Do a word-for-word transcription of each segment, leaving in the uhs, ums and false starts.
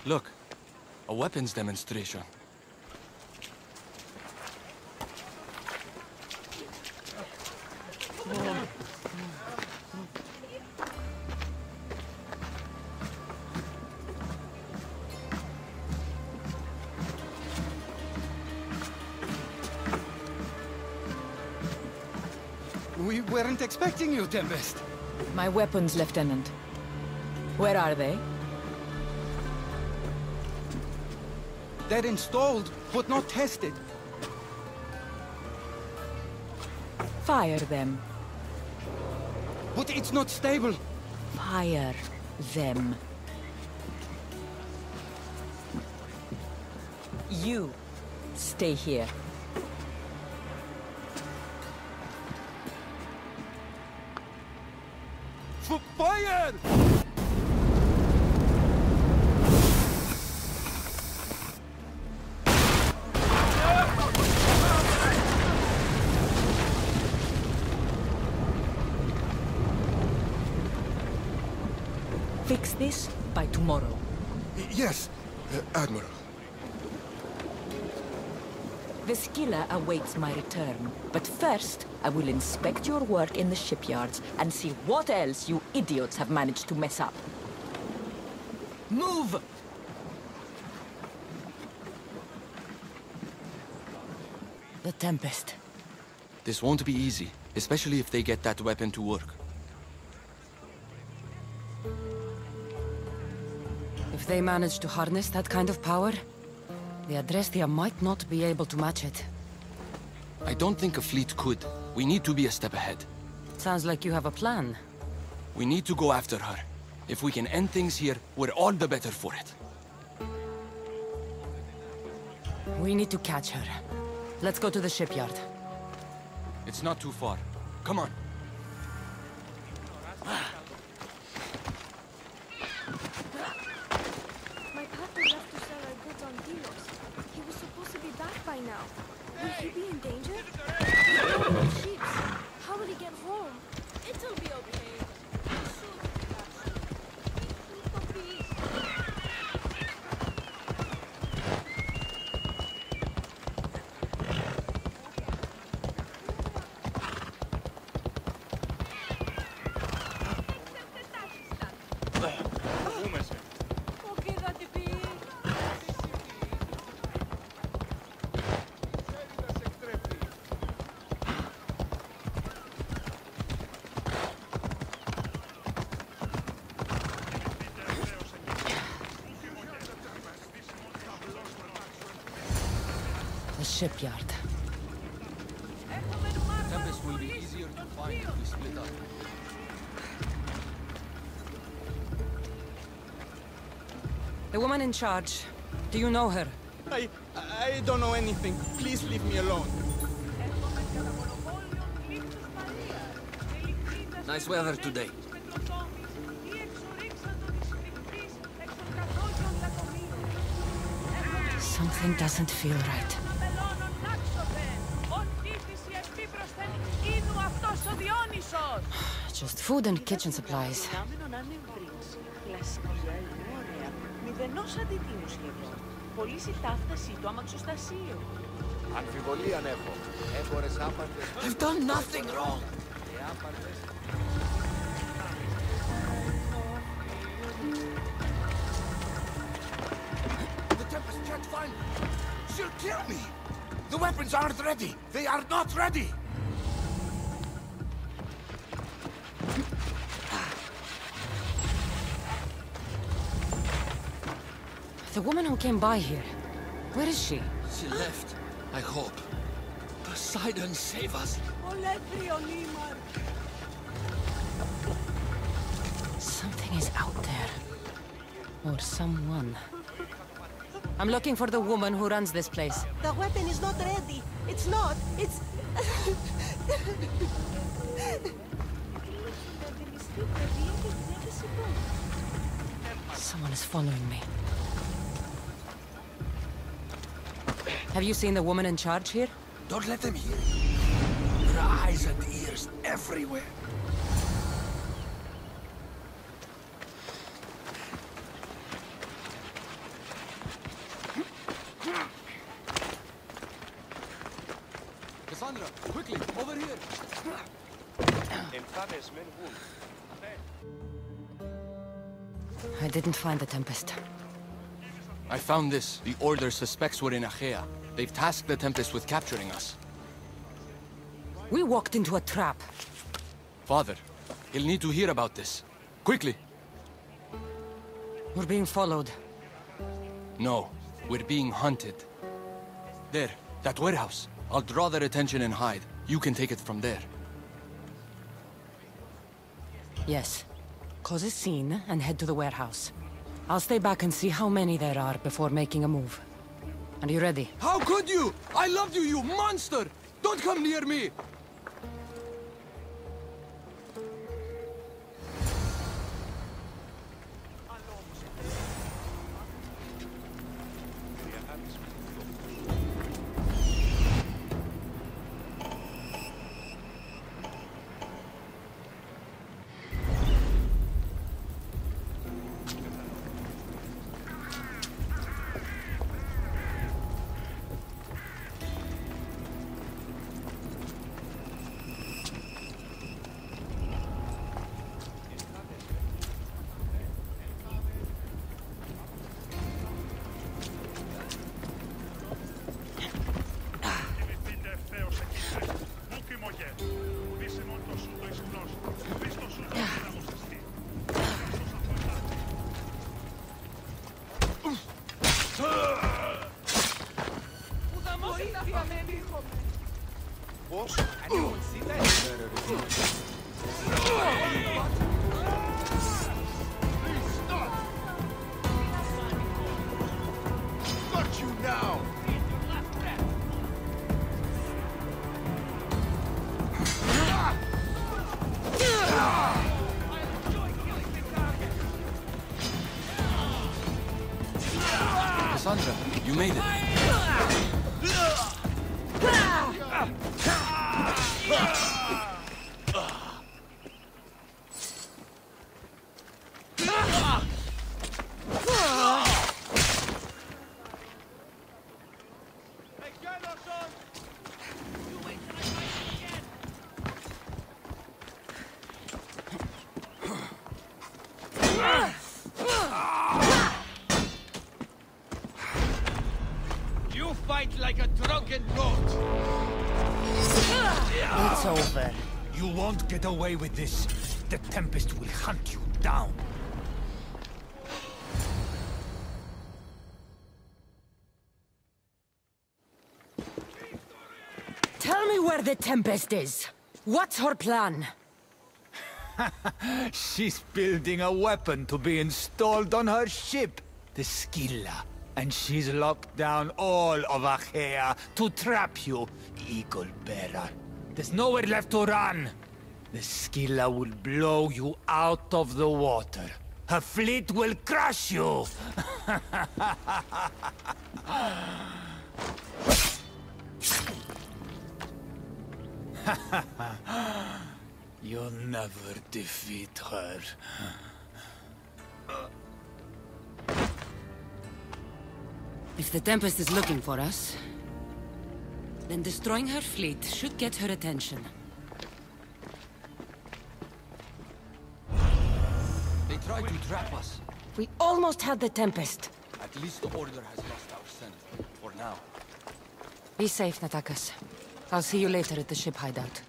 Look, a weapons demonstration. We weren't expecting you, Tempest. My weapons, Lieutenant. Where are they? They're installed, but not tested. Fire them. But it's not stable. Fire them. You stay here. F fire! Fix this by tomorrow. Yes, uh, Admiral. The Skilla awaits my return. But first, I will inspect your work in the shipyards and see what else you idiots have managed to mess up. Move! The Tempest. This won't be easy, especially if they get that weapon to work. If they manage to harness that kind of power, the Adrestia might not be able to match it. I don't think a fleet could. We need to be a step ahead. Sounds like you have a plan. We need to go after her. If we can end things here, we're all the better for it. We need to catch her. Let's go to the shipyard. It's not too far. Come on. My partner left to sell our goods on Delos. He was supposed to be back by now. Will he be in danger? Sheep. How will he get home? It'll be okay. The shipyard. Tempest will be easier to find if we split up. The woman in charge. Do you know her? I... I don't know anything. Please leave me alone. Nice weather today. Something doesn't feel right. Just food and kitchen supplies. I've done nothing wrong. The Tempest can't find me. She'll kill me. The weapons aren't ready. They are not ready. The woman who came by here. Where is she? She left, I hope. Poseidon, save us. Something is out there. Or someone. I'm looking for the woman who runs this place. The weapon is not ready. It's not. It's... Someone is following me. Have you seen the woman in charge here? Don't let them hear you. There are eyes and ears everywhere. Cassandra, quickly, over here! I didn't find the Tempest. I found this. The Order suspects we're in Achaea. They've tasked the Tempest with capturing us. We walked into a trap. Father, he'll need to hear about this. Quickly! We're being followed. No, we're being hunted. There, that warehouse. I'll draw their attention and hide. You can take it from there. Yes. Cause a scene and head to the warehouse. I'll stay back and see how many there are before making a move. Are you ready? How could you? I loved you, you monster! Don't come near me! Got you now! Cassandra, you made it. You fight like a drunken goat! It's over. You won't get away with this. The Tempest will hunt you down. Tell me where the Tempest is. What's her plan? She's building a weapon to be installed on her ship, the Scylla. And she's locked down all of Achaea to trap you, Eagle Bearer. There's nowhere left to run. The Scylla will blow you out of the water. Her fleet will crush you! You'll never defeat her. If the Tempest is looking for us, then destroying her fleet should get her attention. They tried to trap us. We almost had the Tempest. At least the Order has lost our scent. For now. Be safe, Natakas. I'll see you later at the ship hideout.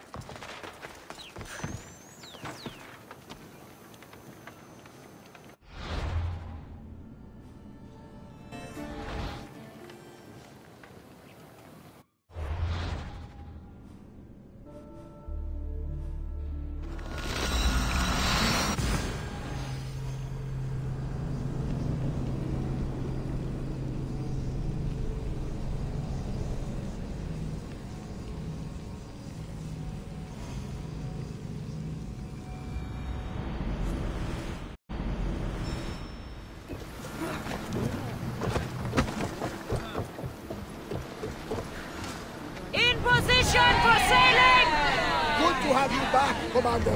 Position for sailing! Good to have you back, Commander.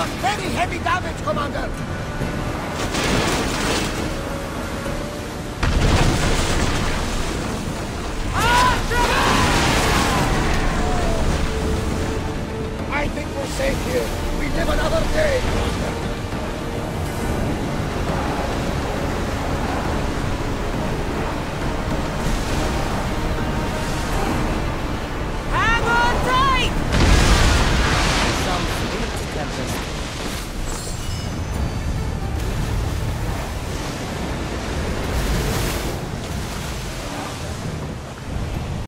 done very heavy damage, Commander! I think we're safe here. We live another day.